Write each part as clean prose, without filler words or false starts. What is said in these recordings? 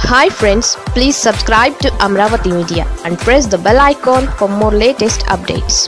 Hi friends, please subscribe to Amravati Media and press the bell icon for more latest updates.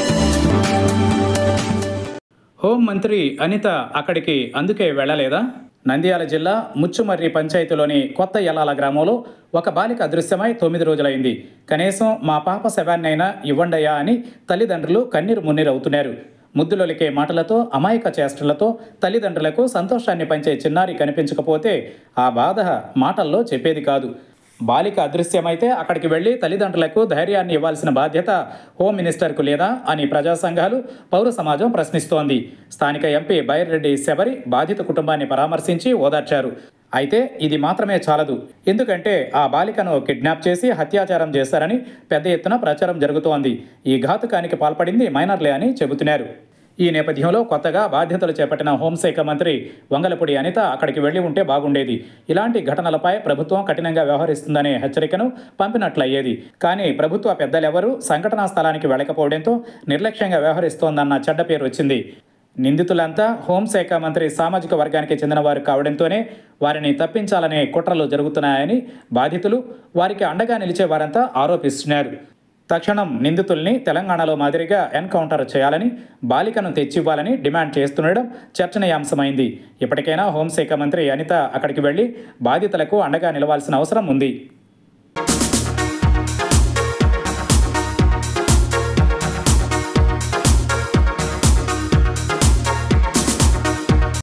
Home మంత్రి అనిత అక్కడికి అందుకే వెళ్ళలేదా? నంద్యాల జిల్లా ముచ్చుమర్రి పంచాయతీలోని కొత్త యల్లాల గ్రామంలో ఒక బాలిక అదృశ్యమై 9 రోజులైంది. కనీసం మా పాప శవాన్నైనా ఇవ్వండయ్యా అని తల్లిదండ్రులు కన్నీరు మున్నీరవుతున్నారు. ముద్దులొలికే మాటలతో, అమాయక చేష్టలతో తల్లిదండ్రులకు సంతోషాన్ని పంచే చిన్నారి కనిపించకపోతే ఆ బాధ మాటల్లో చెప్పేది కాదు. బాలిక అదృశ్యమైతే అక్కడికి వెళ్లి తల్లిదండ్రులకు ధైర్యాన్ని ఇవ్వాల్సిన బాధ్యత హోం మినిస్టర్కు లేదా అని ప్రజా సంఘాలు, పౌర సమాజం ప్రశ్నిస్తోంది. స్థానిక ఎంపీ బైరెడ్డి శబరి బాధిత కుటుంబాన్ని పరామర్శించి ఓదార్చారు. అయితే ఇది మాత్రమే చాలదు. ఎందుకంటే ఆ బాలికను కిడ్నాప్ చేసి హత్యాచారం చేశారని పెద్ద ఎత్తున ప్రచారం జరుగుతోంది. ఈ ఘాతుకానికి పాల్పడింది మైనర్లే అని చెబుతున్నారు. ఈ నేపథ్యంలో కొత్తగా బాధ్యతలు చేపట్టిన హోంశాఖ మంత్రి వంగలపూడి అనిత అక్కడికి వెళ్లి ఉంటే బాగుండేది. ఇలాంటి ఘటనలపై ప్రభుత్వం కఠినంగా వ్యవహరిస్తుందనే హెచ్చరికను పంపినట్లయ్యేది. కానీ ప్రభుత్వ పెద్దలెవరూ సంఘటనా స్థలానికి వెళ్ళకపోవడంతో నిర్లక్ష్యంగా వ్యవహరిస్తోందన్న చెడ్డ పేరు వచ్చింది. నిందితులంతా హోంశాఖ మంత్రి సామాజిక వర్గానికి చెందిన వారు కావడంతోనే వారిని తప్పించాలనే కుట్రలు జరుగుతున్నాయని బాధితులు, వారికి అండగా నిలిచే వారంతా ఆరోపిస్తున్నారు. తక్షణం నిందితుల్ని తెలంగాణలో మాదిరిగా ఎన్కౌంటర్ చేయాలని, బాలికను తెచ్చివ్వాలని డిమాండ్ చేస్తుండడం చర్చనీయాంశమైంది. ఇప్పటికైనా హోంశాఖ మంత్రి అనిత అక్కడికి వెళ్లి బాధితులకు అండగా నిలవాల్సిన అవసరం ఉంది.